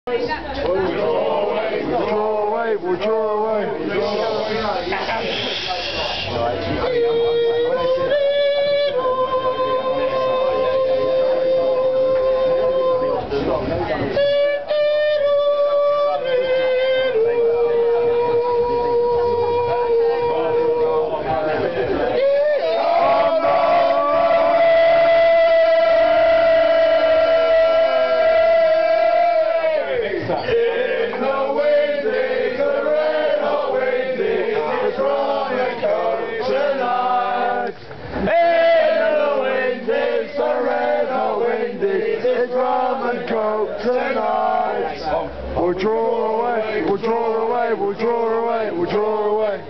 We'll draw away. Tonight, we'll draw away, we'll draw away, we'll draw away, we'll draw away.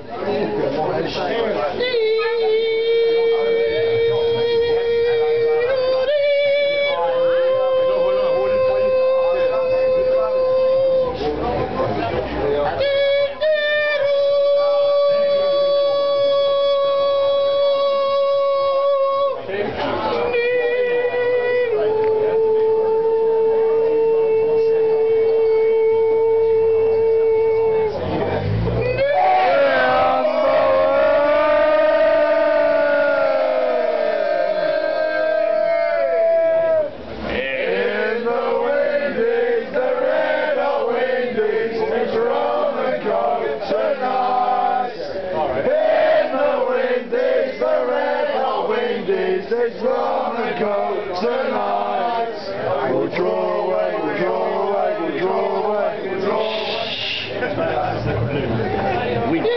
It's gonna go tonight. We'll draw away, we'll draw away, we'll draw away, we'll draw away.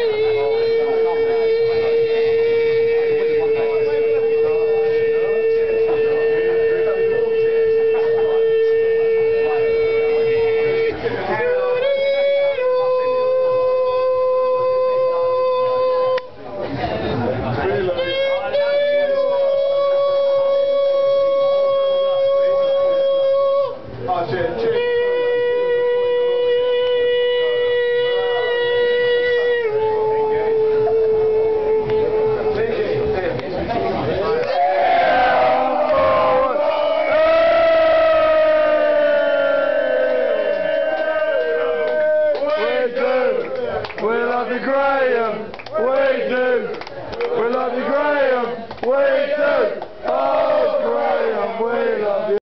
We love you, Graham. We do. We love you, Graham. We do. Oh, Graham, we love you.